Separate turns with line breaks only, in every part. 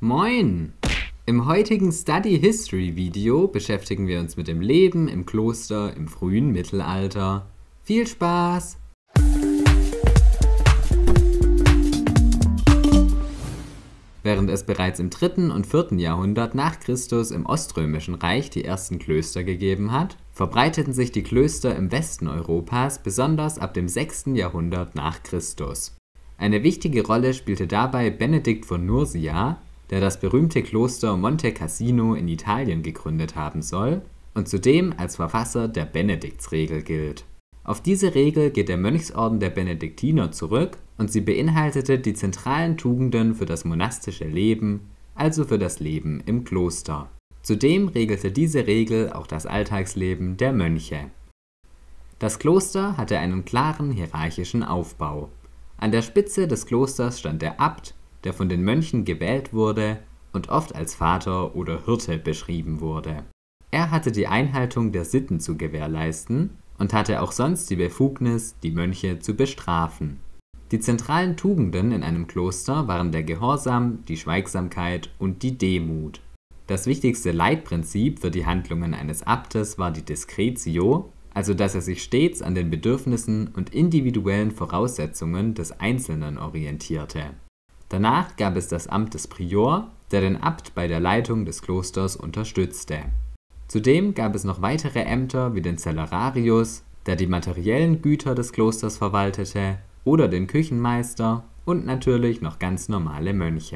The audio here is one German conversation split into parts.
Moin! Im heutigen Study History Video beschäftigen wir uns mit dem Leben im Kloster im frühen Mittelalter. Viel Spaß! Während es bereits im 3. und 4. Jahrhundert nach Christus im Oströmischen Reich die ersten Klöster gegeben hat, verbreiteten sich die Klöster im Westen Europas besonders ab dem 6. Jahrhundert nach Christus. Eine wichtige Rolle spielte dabei Benedikt von Nursia, der das berühmte Kloster Monte Cassino in Italien gegründet haben soll und zudem als Verfasser der Benediktsregel gilt. Auf diese Regel geht der Mönchsorden der Benediktiner zurück und sie beinhaltete die zentralen Tugenden für das monastische Leben, also für das Leben im Kloster. Zudem regelte diese Regel auch das Alltagsleben der Mönche. Das Kloster hatte einen klaren hierarchischen Aufbau. An der Spitze des Klosters stand der Abt, der von den Mönchen gewählt wurde und oft als Vater oder Hirte beschrieben wurde. Er hatte die Einhaltung der Sitten zu gewährleisten und hatte auch sonst die Befugnis, die Mönche zu bestrafen. Die zentralen Tugenden in einem Kloster waren der Gehorsam, die Schweigsamkeit und die Demut. Das wichtigste Leitprinzip für die Handlungen eines Abtes war die Discretio, also dass er sich stets an den Bedürfnissen und individuellen Voraussetzungen des Einzelnen orientierte. Danach gab es das Amt des Prior, der den Abt bei der Leitung des Klosters unterstützte. Zudem gab es noch weitere Ämter wie den Celerarius, der die materiellen Güter des Klosters verwaltete, oder den Küchenmeister und natürlich noch ganz normale Mönche.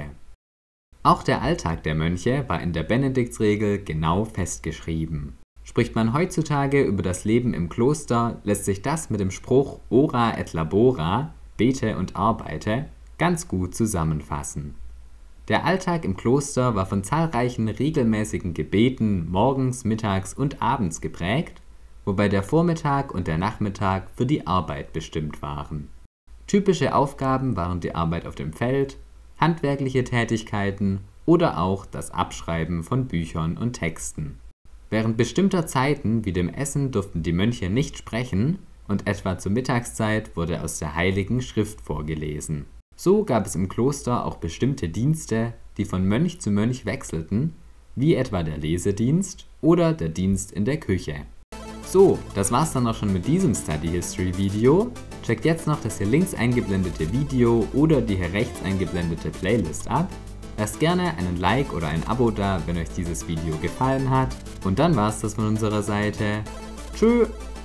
Auch der Alltag der Mönche war in der Benediktsregel genau festgeschrieben. Spricht man heutzutage über das Leben im Kloster, lässt sich das mit dem Spruch Ora et labora, bete und arbeite, ganz gut zusammenfassen. Der Alltag im Kloster war von zahlreichen regelmäßigen Gebeten morgens, mittags und abends geprägt, wobei der Vormittag und der Nachmittag für die Arbeit bestimmt waren. Typische Aufgaben waren die Arbeit auf dem Feld, handwerkliche Tätigkeiten oder auch das Abschreiben von Büchern und Texten. Während bestimmter Zeiten wie dem Essen durften die Mönche nicht sprechen und etwa zur Mittagszeit wurde aus der Heiligen Schrift vorgelesen. So gab es im Kloster auch bestimmte Dienste, die von Mönch zu Mönch wechselten, wie etwa der Lesedienst oder der Dienst in der Küche. So, das war's dann auch schon mit diesem Study History Video. Checkt jetzt noch das hier links eingeblendete Video oder die hier rechts eingeblendete Playlist ab. Lasst gerne einen Like oder ein Abo da, wenn euch dieses Video gefallen hat. Und dann war's das von unserer Seite. Tschüss!